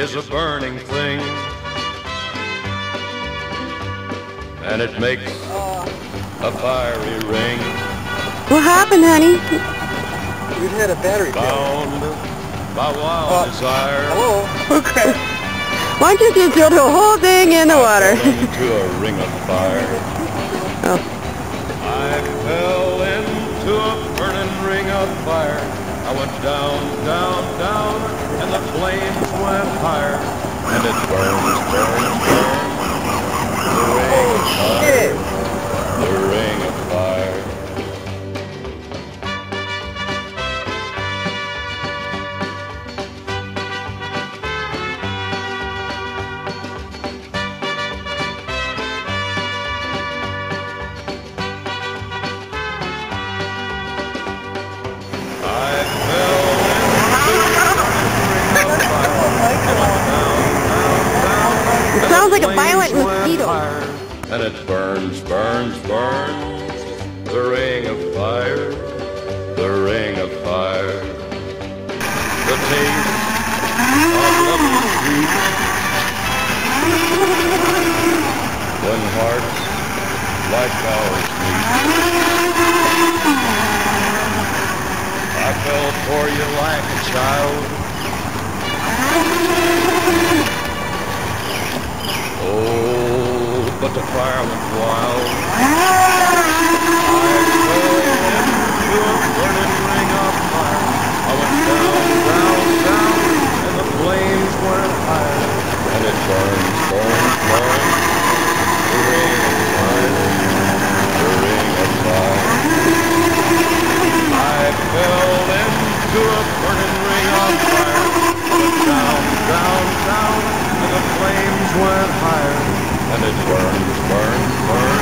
is a burning thing, and it makes a fiery ring. What happened, honey? We had a battery failure. Bound by wild desire. Hello? Okay. Why don't you just throw the whole thing in the water? I fell into a ring of fire. Oh. I fell into a burning ring of fire. I went down, down, down, and the flames went higher. And it burns, burns, burns. The ring of fire. The ring of fire. It sounds like a violent mosquito. And it burns, burns, burns. The ring of fire, the ring of fire. The taste of love is sweet when hearts like ours meet. I fell for you like a child. Oh, but the fire went wild. I fell into a burning ring of fire. I went down, down, down, and the flames went higher. And it burns, burns, burns. The ring of fire, the ring of fire. I fell into a burning ring of fire. I went down, down, down, and the flames went higher. And it burns, burns, burns.